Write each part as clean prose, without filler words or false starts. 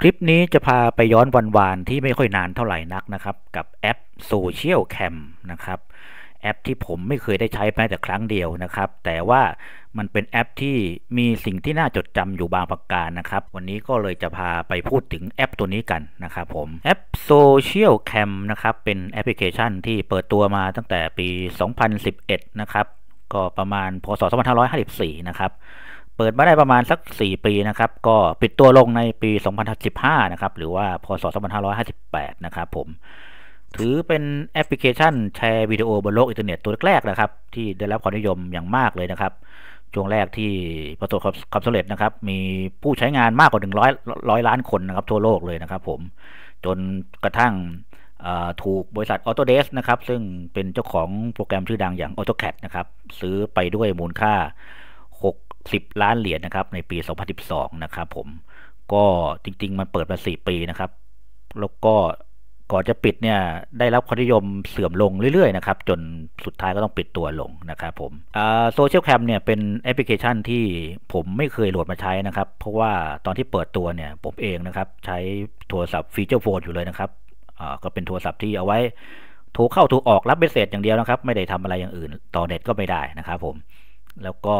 คลิปนี้จะพาไปย้อนวันๆที่ไม่ค่อยนานเท่าไหร่นักนะครับกับแอป Social Cam นะครับแอปที่ผมไม่เคยได้ใช้แม้แต่ครั้งเดียวนะครับแต่ว่ามันเป็นแอปที่มีสิ่งที่น่าจดจำอยู่บางประการนะครับวันนี้ก็เลยจะพาไปพูดถึงแอปตัวนี้กันนะครับผมแอป Social Cam นะครับเป็นแอปพลิเคชันที่เปิดตัวมาตั้งแต่ปี 2011 นะครับก็ประมาณพศ 2554 นะครับเปิดมาได้ประมาณสัก4ปีนะครับก็ปิดตัวลงในปี 2015 นะครับหรือว่าพศ 2558 นะครับผมถือเป็นแอปพลิเคชันแชร์วิดีโอบนโลกอินเทอร์เน็ตตัวแรกๆนะครับที่ได้รับความนิยมอย่างมากเลยนะครับช่วงแรกที่ประสบความสำเร็จนะครับมีผู้ใช้งานมากกว่า100 ล้านคนนะครับทั่วโลกเลยนะครับผมจนกระทั่งถูกบริษัท Autodesk นะครับซึ่งเป็นเจ้าของโปรแกรมชื่อดังอย่าง AutoCAD นะครับซื้อไปด้วยมูลค่า60 ล้านเหรียญนะครับในปี 2012 นะครับผมก็จริงๆมันเปิดมา4ปีนะครับแล้วก็ก่อนจะปิดเนี่ยได้รับความนิยมเสื่อมลงเรื่อยๆนะครับจนสุดท้ายก็ต้องปิดตัวลงนะครับผมโซเชียลแคมเนี่ยเป็นแอปพลิเคชันที่ผมไม่เคยโหลดมาใช้นะครับเพราะว่าตอนที่เปิดตัวเนี่ยผมเองนะครับใช้โทรศัพท์ฟีเจอร์โฟนอยู่เลยนะครับก็เป็นโทรศัพท์ที่เอาไว้โทรเข้าโทรออกรับเมสเสจอย่างเดียวนะครับไม่ได้ทำอะไรอย่างอื่นต่อเน็ตก็ไม่ได้นะครับผมแล้วก็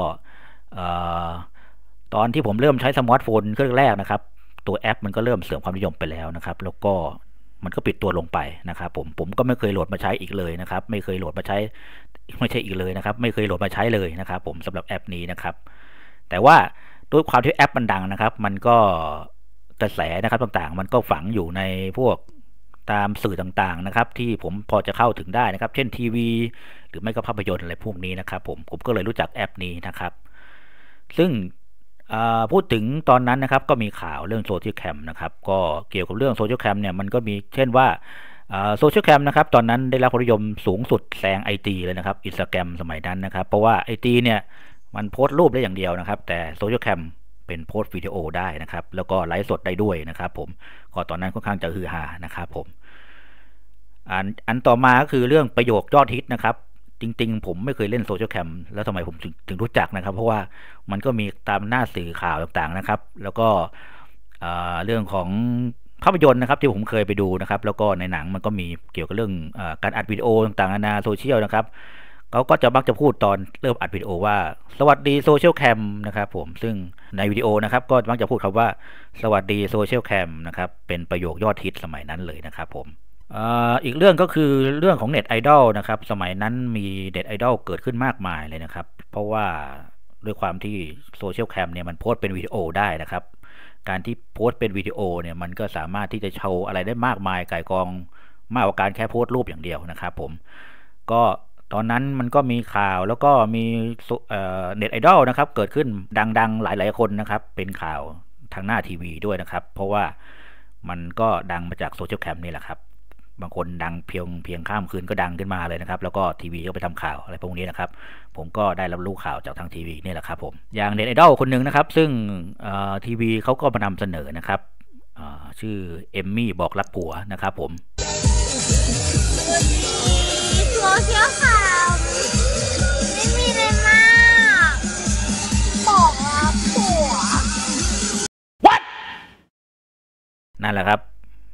ตอนที่ผมเริ่มใช้สมาร์ทโฟนเครื่องแรกนะครับตัวแอปมันก็เริ่มเสื่อมความนิยมไปแล้วนะครับแล้วก็มันก็ปิดตัวลงไปนะครับผมก็ไม่เคยโหลดมาใช้อีกเลยนะครับไม่เคยโหลดมาใช้ไม่ใช่อีกเลยนะครับไม่เคยโหลดมาใช้เลยนะครับผมสำหรับแอปนี้นะครับแต่ว่าด้วยความที่แอปมันดังนะครับมันก็กระแสนะครับต่างๆมันก็ฝังอยู่ในพวกตามสื่อต่างๆนะครับที่ผมพอจะเข้าถึงได้นะครับเช่นทีวีหรือไม่ก็ภาพยนตร์อะไรพวกนี้นะครับผมก็เลยรู้จักแอปนี้นะครับซึ่งพูดถึงตอนนั้นนะครับก็มีข่าวเรื่องโซเชียลแคมนะครับก็เกี่ยวกับเรื่องโซเชียลแคมเนี่ยมันก็มีเช่นว่าโซเชียลแคมนะครับตอนนั้นได้รับความนิยมสูงสุดแซง IG เลยนะครับอินสตาแกรมสมัยนั้นนะครับเพราะว่า IG เนี่ยมันโพสต์รูปได้อย่างเดียวนะครับแต่โซเชียลแคมเป็นโพสต์วิดีโอได้นะครับแล้วก็ไลฟ์สดได้ด้วยนะครับผมก็ตอนนั้นค่อนข้างจะฮือฮานะครับผมอันต่อมาก็คือเรื่องประโยคยอดฮิตนะครับจริงๆผมไม่เคยเล่นโซเชียลแคมแล้วทำไมผมถึงรู้จักนะครับเพราะว่ามันก็มีตามหน้าสื่อข่าวต่างๆนะครับแล้วก็เรื่องของภาพยนตร์นะครับที่ผมเคยไปดูนะครับแล้วก็ในหนังมันก็มีเกี่ยวกับเรื่องการอัดวิดีโอต่างๆนานาโซเชียลนะครับเขาก็จะมักจะพูดตอนเริ่มอัดวิดีโอว่าสวัสดีโซเชียลแคมนะครับผมซึ่งในวิดีโอนะครับก็มักจะพูดคำว่าสวัสดีโซเชียลแคมนะครับเป็นประโยคยอดฮิตสมัยนั้นเลยนะครับผมอีกเรื่องก็คือเรื่องของเน็ตไอดอลนะครับสมัยนั้นมีเน็ตไอดอลเกิดขึ้นมากมายเลยนะครับเพราะว่าด้วยความที่โซเชียลแคมเนี่ยมันโพสต์เป็นวิดีโอได้นะครับการที่โพสต์เป็นวิดีโอเนี่ยมันก็สามารถที่จะโชว์อะไรได้มากมายก่ายกองมากกว่าการแค่โพสต์รูปอย่างเดียวนะครับผมก็ตอนนั้นมันก็มีข่าวแล้วก็มีเน็ตไอดอลนะครับเกิดขึ้นดังๆหลายๆคนนะครับเป็นข่าวทางหน้าทีวีด้วยนะครับเพราะว่ามันก็ดังมาจากโซเชียลแคมนี่แหละครับบางคนดังเพียงข้ามคืนก็ดังขึ้นมาเลยนะครับแล้วก็ทีวีก็ไปทำข่าวอะไรพวกนี้นะครับผมก็ได้รับรู้ข่าวจากทางทีวีนี่แหละครับผมอย่างเน็ตไอดอลคนหนึ่งนะครับซึ่งทีวีเขาก็มานำเสนอนะครับชื่อเอมมี่บอกรักผัวนะครับผมโซเชียลข่าวไม่มีอะไรมากบอกรักผัว What นั่นแหละครับ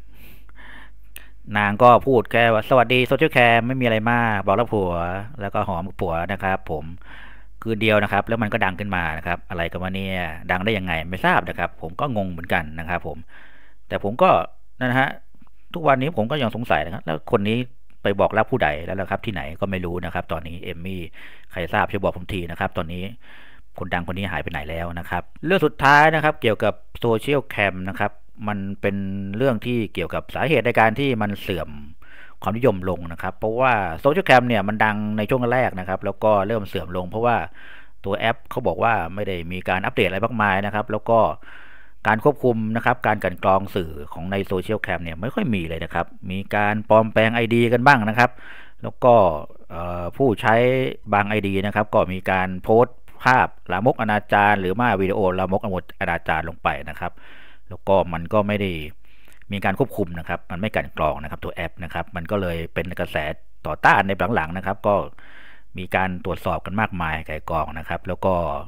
นางก็พูดแค่ว่าสวัสดีโซเชียลแคมไม่มีอะไรมากบอกรักผัวแล้วก็หอมผัวนะครับผมคืนเดียวนะครับแล้วมันก็ดังขึ้นมานะครับอะไรกันวะเนี่ยดังได้ยังไงไม่ทราบนะครับผมก็งงเหมือนกันนะครับผมแต่ผมก็นะฮะทุกวันนี้ผมก็ยังสงสัยนะครับแล้วคนนี้ไปบอกรักผู้ใดแล้วล่ะครับที่ไหนก็ไม่รู้นะครับตอนนี้เอมมี่ใครทราบช่วยบอกผมทีนะครับตอนนี้คนดังคนนี้หายไปไหนแล้วนะครับเรื่องสุดท้ายนะครับเกี่ยวกับโซเชียลแคมนะครับมันเป็นเรื่องที่เกี่ยวกับสาเหตุในการที่มันเสื่อมความนิยมลงนะครับเพราะว่าโซเชียลแคมเนี่ยมันดังในช่วงแรกนะครับแล้วก็เริ่มเสื่อมลงเพราะว่าตัวแอปเขาบอกว่าไม่ได้มีการอัปเดตอะไรมากมายนะครับแล้วก็การควบคุมนะครับการกลั่นกรองสื่อของในโซเชียลแคมเนี่ยไม่ค่อยมีเลยนะครับมีการปลอมแปลง ID กันบ้างนะครับแล้วก็ผู้ใช้บาง ID นะครับก็มีการโพสต์ภาพลามกอนาจารหรือว่าวิดีโอลามกอนาจารลงไปนะครับแล้วก็มันก็ไม่ได้มีการควบคุมนะครับมันไม่กลั่นกรองนะครับตัวแอปนะครับมันก็เลยเป็นกระแสต่อต้านในหลังๆนะครับก็มีการตรวจสอบกันมากมายไก่กองนะครับแล้วก็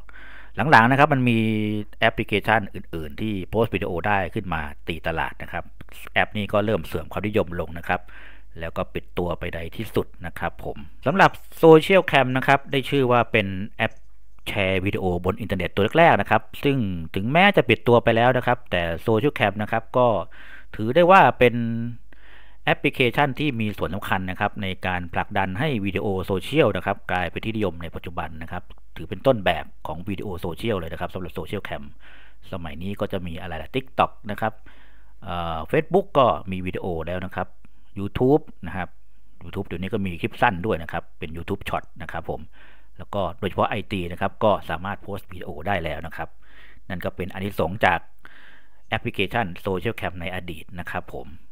หลังๆนะครับมันมีแอปพลิเคชันอื่นๆที่โพสต์วิดีโอได้ขึ้นมาตีตลาดนะครับแอปนี้ก็เริ่มเสื่อมความนิยมลงนะครับแล้วก็ปิดตัวไปในที่สุดนะครับผมสำหรับโซเชียลแคมนะครับได้ชื่อว่าเป็นแอปแชร์วิดีโอบนอินเทอร์เน็ตตัวแรกๆนะครับซึ่งถึงแม้จะปิดตัวไปแล้วนะครับแต่โซเชียลแคมนะครับก็ถือได้ว่าเป็นแอปพลิเคชันที่มีส่วนสำคัญนะครับในการผลักดันให้วิดีโอโซเชียลนะครับกลายเป็นที่นิยมในปัจจุบันนะครับถือเป็นต้นแบบของวิดีโอโซเชียลเลยนะครับสำหรับโซเชียลแคมสมัยนี้ก็จะมีอะไรล่ะ TikTok นะครับFacebook ก็มีวิดีโอแล้วนะครับ YouTube นะครับ YouTube เดี๋ยวนี้ก็มีคลิปสั้นด้วยนะครับเป็น YouTube Short นะครับผมแล้วก็โดยเฉพาะ IT นะครับก็สามารถโพสต์วิดีโอได้แล้วนะครับนั่นก็เป็นอานิสงส์จากแอปพลิเคชันโซเชียลแคมในอดีตนะครับผม